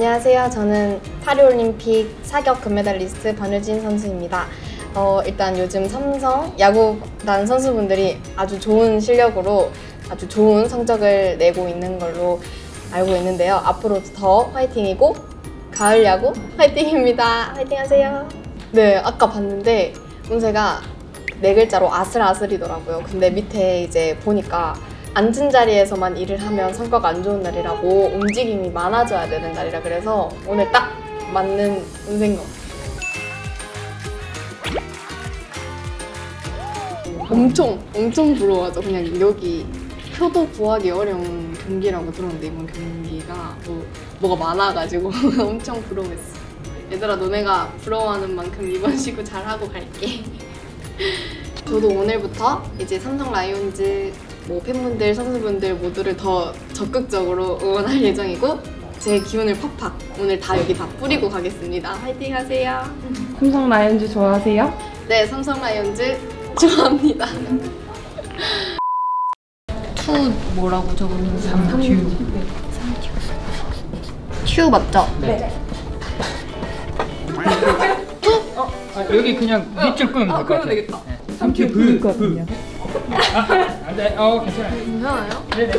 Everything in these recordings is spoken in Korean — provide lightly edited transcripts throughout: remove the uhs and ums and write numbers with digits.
안녕하세요. 저는 파리올림픽 사격 금메달리스트 반효진 선수입니다. 일단 요즘 삼성 야구단 선수분들이 아주 좋은 실력으로 아주 좋은 성적을 내고 있는 걸로 알고 있는데요. 앞으로도 더 화이팅이고 가을 야구 화이팅입니다. 화이팅 하세요. 네, 아까 봤는데 운세가 4글자로 아슬아슬이더라고요. 근데 밑에 이제 보니까 앉은 자리에서만 일을 하면 성과가 안 좋은 날이라고 움직임이 많아져야 되는 날이라 그래서 오늘 딱 맞는 운세인 것 같아요. 엄청 부러워하죠. 그냥 여기 표도 구하기 어려운 경기라고 들었는데 이번 경기가 뭐가 많아가지고 엄청 부러워했어. 얘들아, 너네가 부러워하는 만큼 이번 시구 잘하고 갈게. 저도 오늘부터 이제 삼성 라이온즈 팬분들, 선수분들 모두를 더 적극적으로 응원할 예정이고 제 기운을 팍팍 오늘 다 여기 다 뿌리고 가겠습니다. 화이팅 하세요. 삼성 라이온즈 좋아하세요? 네, 삼성 라이온즈 좋아합니다. 투 뭐라고 적었는지. 3큐. 큐 맞죠? 네. 여기 그냥 밑줄 끄면 될 것 같아요. 되겠다. 3큐 있거든요. 안 돼. 괜찮아요. 괜찮아요? 네네.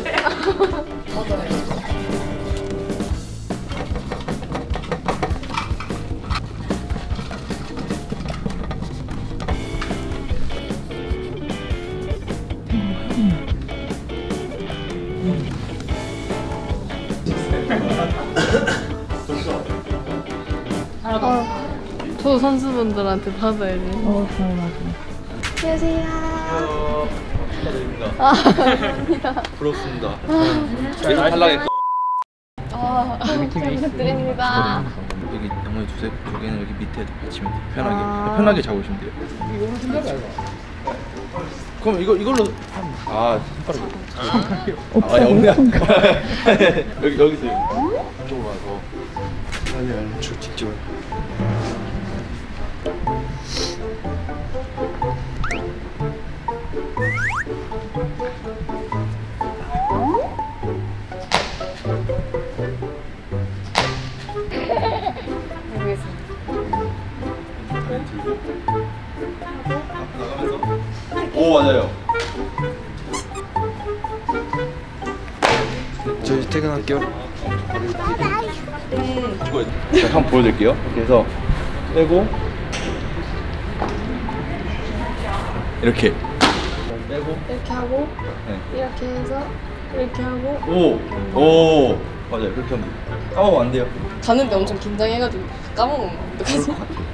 저 선수분들한테 받아야 돼. 당연하죠. 안녕하세요. 축하드립니다. 감사합니다. 부럽습니다. 계속 탈락했고 잘 부탁드립니다. 여기 나머지 두 개는 여기 밑에 받치면 돼요. 편하게 잡으시면 돼요. 이거는 생각이 그럼 이걸로 손가락으로. 없네. 여기서 이쪽으로 와서. 아니 직접. 오, 맞아요. 저 이제 퇴근할게요. 이거 제가 한번 보여드릴게요. 이렇게 해서 빼고 이렇게 빼고 이렇게 하고 네. 이렇게 해서 이렇게 하고 오 맞아요. 그렇게 하면 까먹으면 안 돼요. 가는데 엄청 긴장해가지고 까먹으면 어떡하지?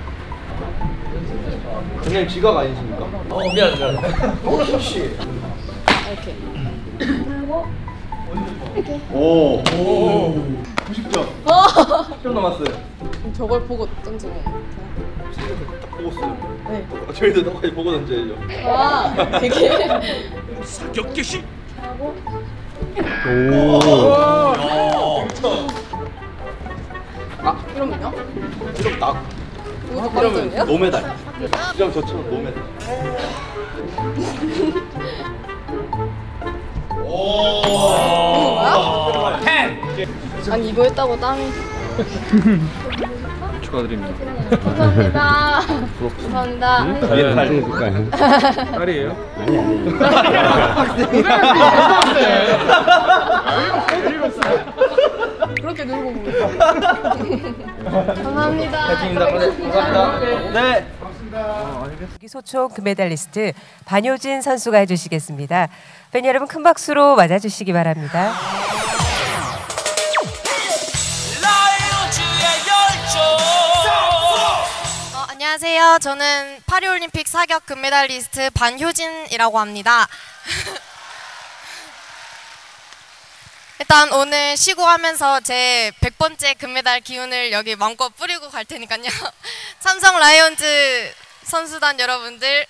그냥 지각 아니십니까? 미안. 혹시 이렇게 하고 이렇게 오 90점. 10점 남았어요. 저걸 보고 던지면 딱 보고 쓰죠. 네. 저희도 똑같이 보고 던져야죠. 와, 되게 사격 개시. 하고 이러면요? 이러면 딱. 이것도 빠르거든요? 노메달. 이러면 저처럼 노메달. 이거야? 아니 이거 했다고 땀이. 축하드립니다. 감사합니다. 감사합니다. 딸이에요? 그렇게 놀고 보니까. 감사합니다. 감사합니다. 네. 소총 금메달리스트 반효진 선수가 해주시겠습니다. 팬 여러분 큰 박수로 맞아주시기 바랍니다. 안녕하세요. 저는 파리올림픽 사격 금메달리스트 반효진이라고 합니다. 일단 오늘 시구하면서 제 100번째 금메달 기운을 여기 마음껏 뿌리고 갈 테니까요. 삼성 라이온즈 선수단 여러분들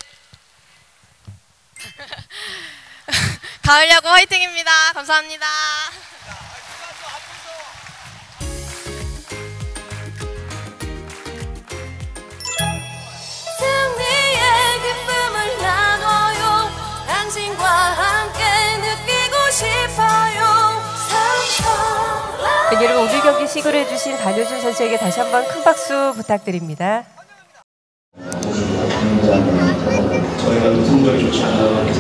가을 야구 화이팅입니다. 감사합니다. 승리의 기쁨을 나눠요. 당신과 함께 느끼고 싶어요. 삼성 여러분 오늘 경기 시그를 해주신 반효진 선수에게 다시 한번 큰 박수 부탁드립니다. 저희가 또 성적이 좋지 않아서